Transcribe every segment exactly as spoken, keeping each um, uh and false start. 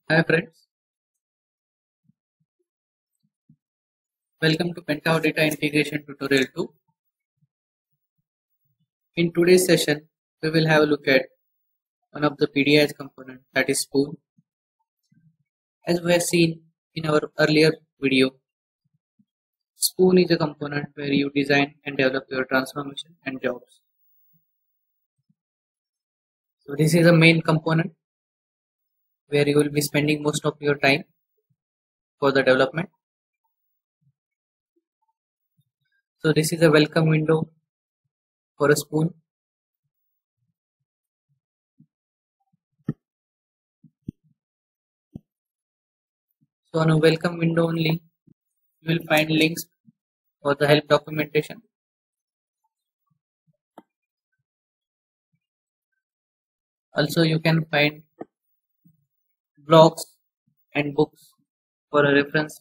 Hi friends, welcome to Pentao Data Integration Tutorial two. In today's session, we will have a look at one of the P D Is component, that is Spoon. As we have seen in our earlier video, Spoon is a component where you design and develop your transformation and jobs. So this is a main component where you will be spending most of your time for the development. So this is a welcome window for a Spoon. So on a welcome window only, you will find links for the help documentation. Also, you can find blogs and books for a reference.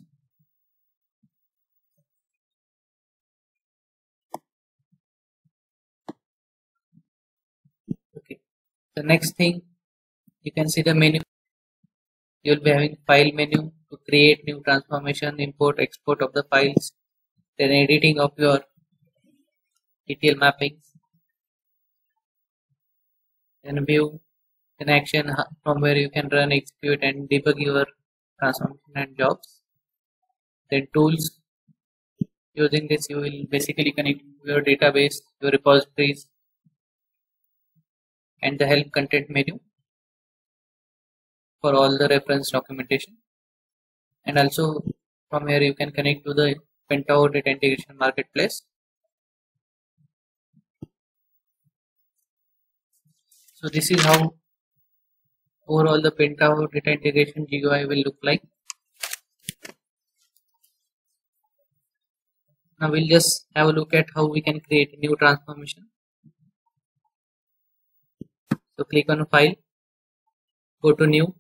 Okay. The next thing, you can see the menu. You'll be having file menu to create new transformation, import, export of the files, then editing of your E T L mappings, then view, then action from where you can run, execute and debug your transformation and jobs. Then tools. Using this, you will basically connect your database, your repositories, and the help content menu for all the reference documentation. And also from here you can connect to the Pentao Data Integration Marketplace. So this is how overall the Pentao Data Integration G U I will look like. Now we'll just have a look at how we can create a new transformation. So click on File, go to New,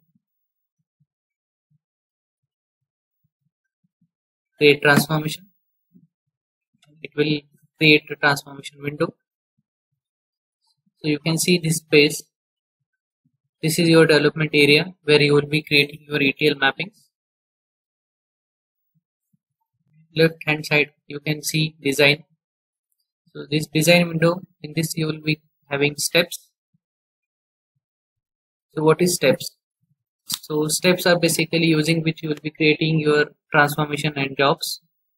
create transformation. It will create a transformation window. So you can see this space. This is your development area where you will be creating your E T L mappings. Left hand side you can see design. So this design window, in this you will be having steps. So what is steps? So steps are basically using which you will be creating your transformation and jobs.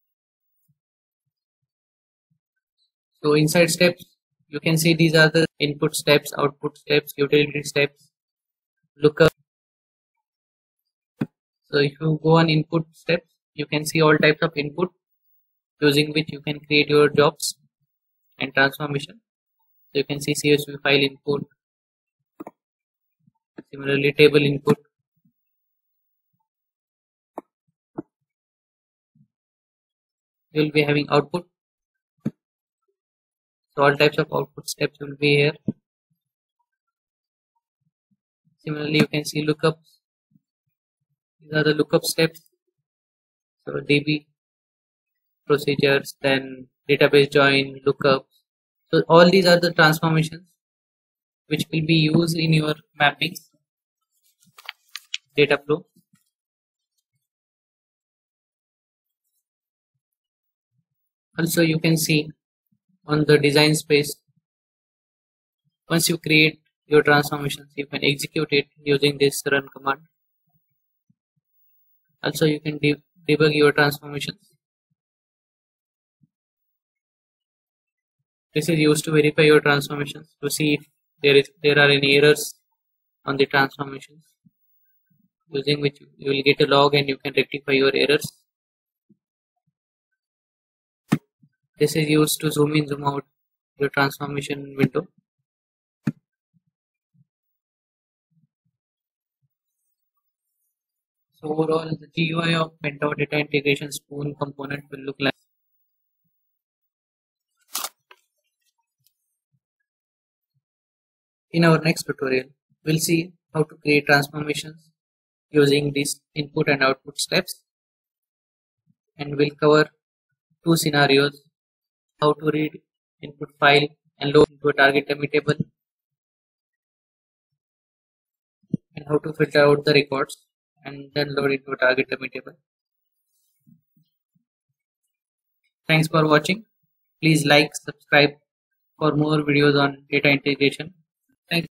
So inside steps you can see these are the input steps, output steps, utility steps, lookup. So if you go on input steps, you can see all types of input using which you can create your jobs and transformation. So you can see C S V file input, similarly table input, you will be having output. So all types of output steps will be here. Similarly you can see lookups. These are the lookup steps. So D B procedures, then database join, lookups. So all these are the transformations which will be used in your mappings data flow. Also you can see on the design space, once you create your transformations, you can execute it using this run command. Also you can de debug your transformations. This is used to verify your transformations to see if there is there are any errors on the transformations, using which you will get a log and you can rectify your errors. This is used to zoom in, zoom out your transformation window. So overall the G U I of Pentao Data Integration Spoon component will look like. In our next tutorial, we'll see how to create transformations using these input and output steps, and we'll cover two scenarios: how to read input file and load into a target dummy table, and how to filter out the records and then load into a target dummy table. Thanks for watching. Please like, subscribe for more videos on data integration.